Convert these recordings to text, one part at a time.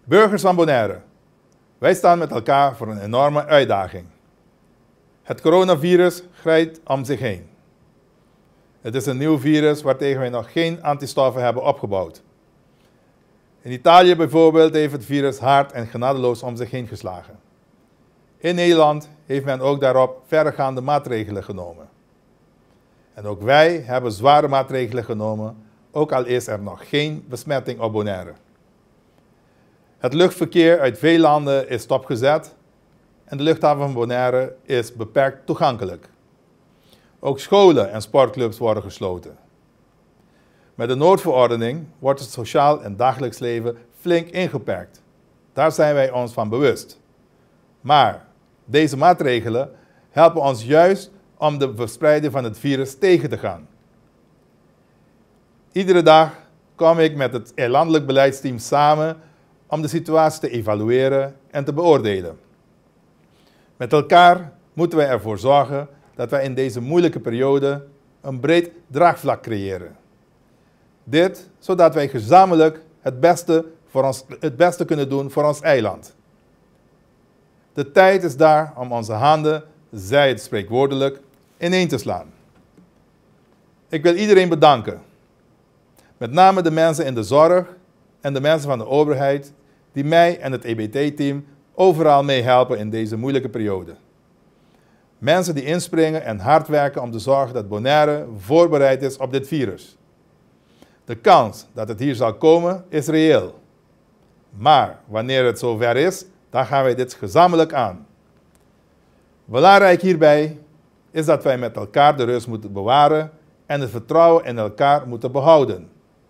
Burgers van Bonaire, wij staan met elkaar voor een enorme uitdaging. Het coronavirus grijpt om zich heen. Het is een nieuw virus waartegen wij nog geen antistoffen hebben opgebouwd. In Italië bijvoorbeeld heeft het virus hard en genadeloos om zich heen geslagen. In Nederland heeft men ook daarop verregaande maatregelen genomen. En ook wij hebben zware maatregelen genomen, ook al is er nog geen besmetting op Bonaire. Het luchtverkeer uit veel landen is stopgezet en de luchthaven van Bonaire is beperkt toegankelijk. Ook scholen en sportclubs worden gesloten. Met de noodverordening wordt het sociaal en dagelijks leven flink ingeperkt. Daar zijn wij ons van bewust. Maar deze maatregelen helpen ons juist om de verspreiding van het virus tegen te gaan. Iedere dag kom ik met het landelijk beleidsteam samen om de situatie te evalueren en te beoordelen. Met elkaar moeten wij ervoor zorgen dat wij in deze moeilijke periode een breed draagvlak creëren. Dit zodat wij gezamenlijk het beste kunnen doen voor ons eiland. De tijd is daar om onze handen, zij het spreekwoordelijk, ineen te slaan. Ik wil iedereen bedanken. Met name de mensen in de zorg en de mensen van de overheid die mij en het EBT-team overal mee helpen in deze moeilijke periode. Mensen die inspringen en hard werken om te zorgen dat Bonaire voorbereid is op dit virus. De kans dat het hier zal komen is reëel. Maar wanneer het zover is, dan gaan wij dit gezamenlijk aan. Belangrijk hierbij is dat wij met elkaar de rust moeten bewaren en het vertrouwen in elkaar moeten behouden.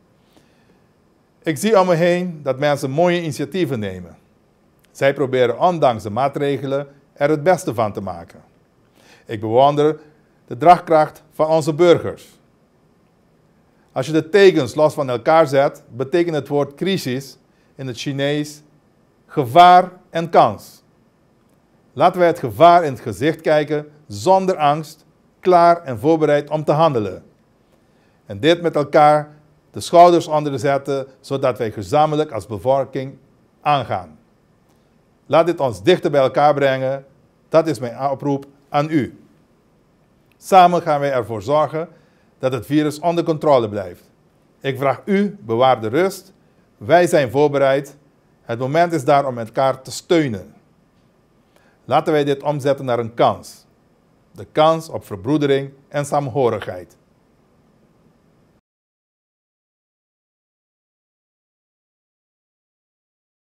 Ik zie om me heen dat mensen mooie initiatieven nemen. Zij proberen ondanks de maatregelen er het beste van te maken. Ik bewonder de draagkracht van onze burgers. Als je de tekens los van elkaar zet, betekent het woord crisis in het Chinees gevaar en kans. Laten wij het gevaar in het gezicht kijken zonder angst, klaar en voorbereid om te handelen. En dit met elkaar de schouders onder zetten, zodat wij gezamenlijk als bevolking aangaan. Laat dit ons dichter bij elkaar brengen. Dat is mijn oproep aan u. Samen gaan wij ervoor zorgen dat het virus onder controle blijft. Ik vraag u, bewaar de rust. Wij zijn voorbereid. Het moment is daar om elkaar te steunen. Laten wij dit omzetten naar een kans. De kans op verbroedering en saamhorigheid.